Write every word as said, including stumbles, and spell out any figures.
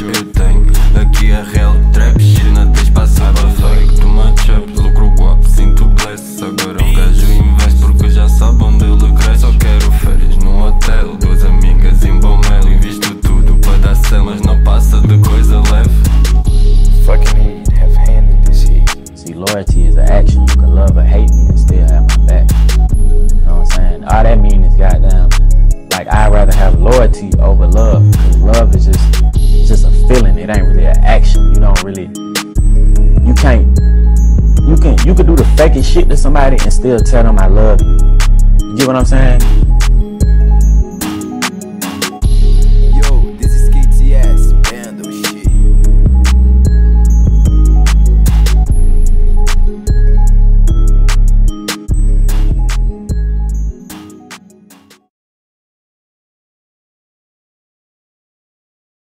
eu tenho. Aqui é real trap, shit, não tens passa para fake. Toma chap, lucro guapo, sinto bless. Agora um gajo investe porque já sabe onde ele cresce. Só quero férias num hotel, duas amigas em bom mel. Invisto tudo para dar céu, mas não passa de coisa leve. Fucking heat, have hand in this heat. See, loyalty is an action. You can love or hate me and still have my back. You know what I'm saying? All that mean is goddamn, like, I'd rather have loyalty over love, because love is just, it's just a feeling. It ain't really an action. You don't really, you can't, you can, you could do the fakest shit to somebody and still tell them I love you. You get what I'm saying?